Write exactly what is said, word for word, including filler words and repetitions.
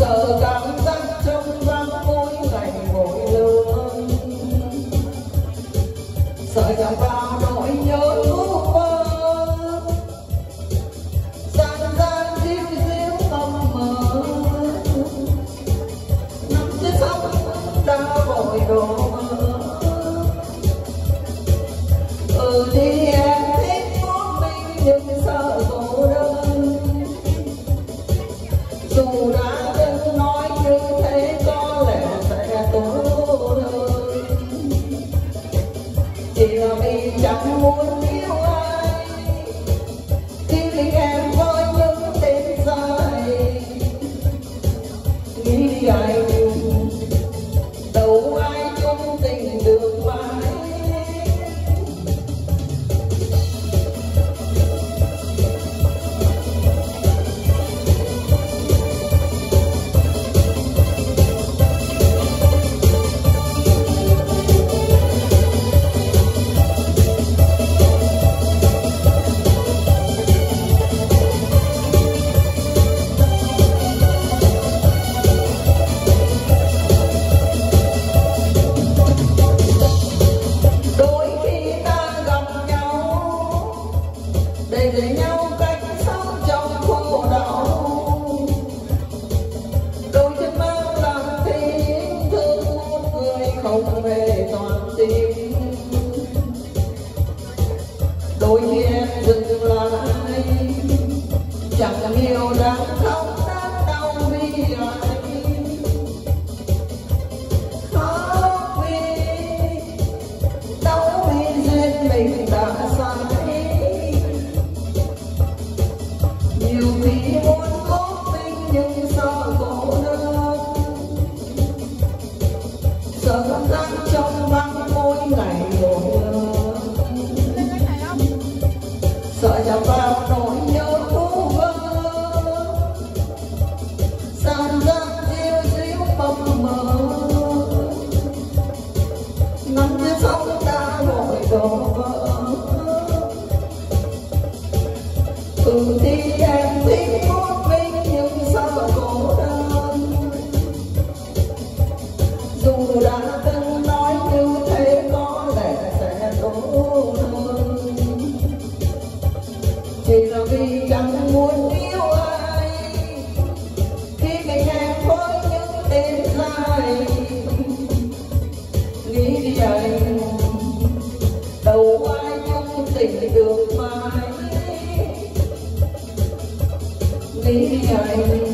sợ cảm giác trong vắng mỗi ngày mỗi lớn, sợ chạm vào nỗi nhớ thu mơ, gian gian díu díu mầm mờ, nằm trên sóng đã vội đổ mơ. Ừ thì em thích một mình nhưng sợ cô đơn, dù đã từng nói như thế có lẽ sẽ tốt hơn, chỉ là vì chẳng muốn yêu ai khi mình em với những tên dài. Nghĩ ai chung đâu ai chung tình được mãi. Để để nhau cách sống trong khổ đau, đôi chân mang làm tiếng thương một người không về toàn tim. Đôi khi em dừng lại chẳng hiểu đang khóc đang đau vì ai, khóc vì đau vì duyên mình đã sai. Nhiều khi muốn cố tình nhưng sợ cô đơn, sợ cảm giác trong vắng mỗi ngày mỗi lần, sợ chạm vào nỗi nhớ thu vơ, gian gian díu díu mập mờ, nằm trên sóng đã vội đổ vỡ. Ừ thì em thích một mình nhưng sợ cô đơn, dù đã từng nói như thế có lẽ sẽ tốt hơn, chỉ là vì chẳng muốn yêu ai khi mình hẹn với những tên dài. Nghĩ đi anh đâu ai chung tình được mãi. Nghĩ anh